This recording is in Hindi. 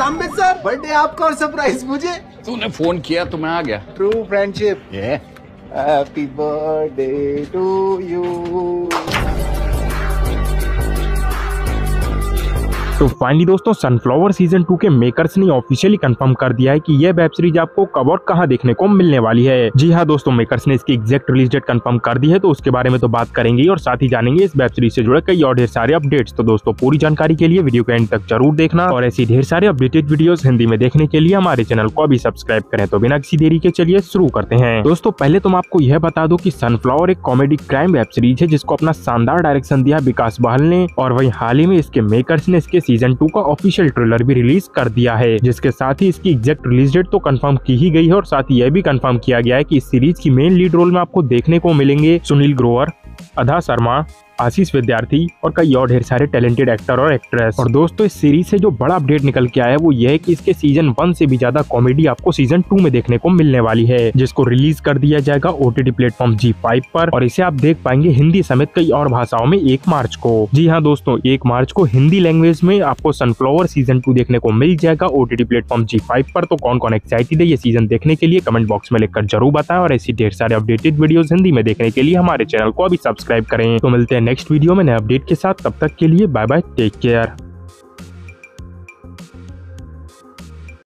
कम विद सर, बर्थडे आपका और सरप्राइज मुझे। तूने फोन किया तो मैं आ गया। True friendship. Happy birthday to you. तो फाइनली दोस्तों सनफ्लावर सीजन 2 के मेकर्स ने ऑफिशियली कंफर्म कर दिया है कि यह वेब सीरीज आपको कब और कहां देखने को मिलने वाली है। जी हाँ दोस्तों, मेकर्स ने इसकी एग्जैक्ट रिलीज डेट कंफर्म कर दी है, तो उसके बारे में तो बात करेंगे और साथ ही जानेंगे इस वेब सीरीज से जुड़े कई और ढेर सारे अपडेट्स। तो दोस्तों पूरी जानकारी के लिए वीडियो के एंड तक जरूर देखना और ऐसी ढेर सारे अपडेटेड वीडियोस हिंदी में देखने के लिए हमारे चैनल को अभी सब्सक्राइब करें। तो बिना किसी देरी के चलिए शुरू करते हैं। दोस्तों पहले तो मैं आपको यह बता दूं कि सनफ्लावर एक कॉमेडी क्राइम वेब सीरीज है जिसको अपना शानदार डायरेक्शन दिया 𝙃𝙀𝙇𝙊 ने, और वहीं हाल ही में इसके मेकर्स ने इसके सीजन 2 का ऑफिशियल ट्रेलर भी रिलीज कर दिया है, जिसके साथ ही इसकी एग्जैक्ट रिलीज डेट तो कंफर्म की ही गई है और साथ ही यह भी कंफर्म किया गया है कि इस सीरीज की मेन लीड रोल में आपको देखने को मिलेंगे सुनील ग्रोवर, 𝙁𝙀𝙀𝙊 शर्मा, आशीष विद्यार्थी और कई और ढेर सारे टैलेंटेड एक्टर और एक्ट्रेस। और दोस्तों इस सीरीज से जो बड़ा अपडेट निकल के आया है वो ये है कि इसके सीजन 1 से भी ज्यादा कॉमेडी आपको सीजन 2 में देखने को मिलने वाली है, जिसको रिलीज कर दिया जाएगा OTT प्लेटफॉर्म ZEE5 पर, और इसे आप देख पाएंगे हिंदी समेत कई और भाषाओं में 1 मार्च को। जी हाँ दोस्तों, 1 मार्च को हिंदी लैंग्वेज में आपको सनफ्लावर सीजन 2 देखने को मिल जाएगा OTT प्लेटफॉर्म ZEE5 पर। तो कौन कौन एक्साइटेड है ये सीजन देखने के लिए कमेंट बॉक्स में लिखकर जरूर बताएं, और ऐसी ढेर सारे अपडेटेड वीडियोस हिंदी में देखने के लिए हमारे चैनल को अभी सब्सक्राइब करें। तो मिलते हैं नेक्स्ट वीडियो में नए अपडेट के साथ, तब तक के लिए बाय बाय, टेक केयर।